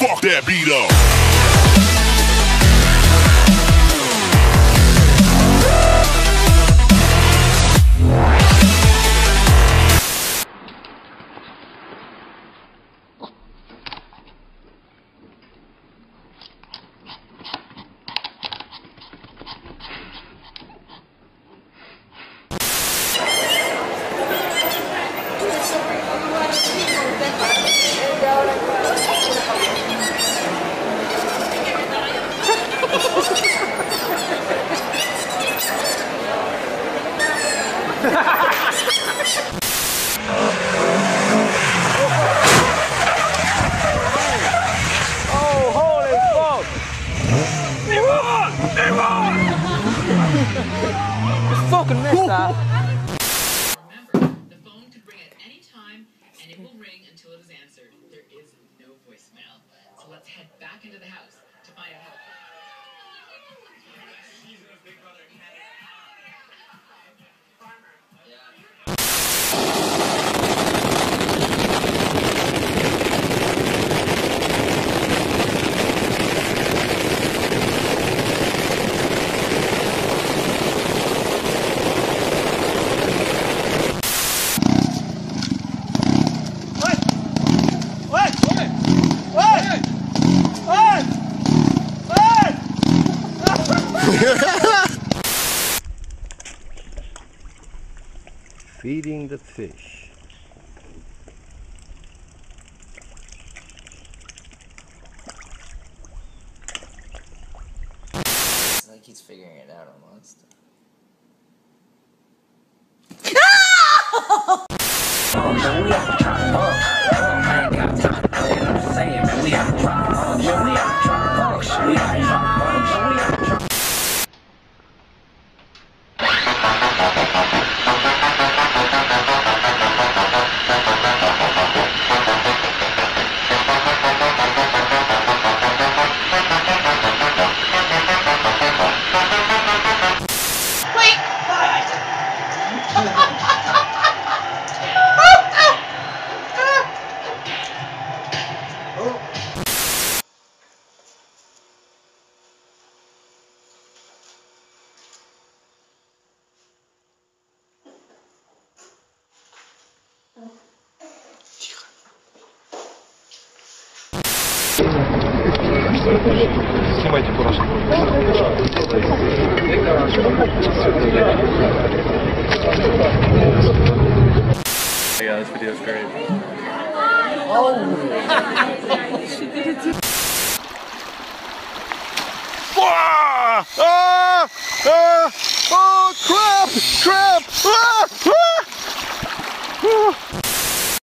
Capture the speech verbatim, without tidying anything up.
Fuck that beat up. Oh, holy fuck! It's fucking messed up. Remember, the phone could ring at any time, and it will ring until it is answered. There is no voicemail. So let's head back into the house to find out how. Feeding the fish. It's like he's figuring it out almost. Снимайте, пожалуйста. Yeah, this video is great. Oh! She did it too. Ah! Ah! Ah! Oh, crap! Crap! Ah! Ah! Ah!